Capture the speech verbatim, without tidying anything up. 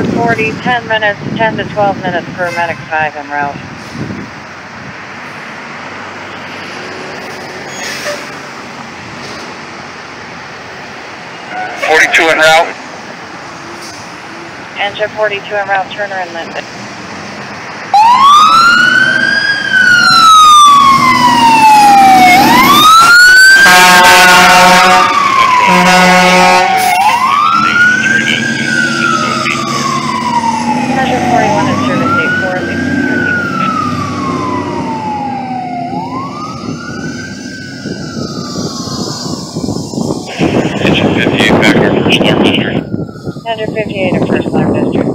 Measure forty, ten minutes, ten to twelve minutes for Medic five en route. forty-two en route. Engine forty-two en route, Turner and Linden. Measure forty-one at service eight four, Engine fifty-eight back over first alarm district. Measure fifty-eight at first alarm district.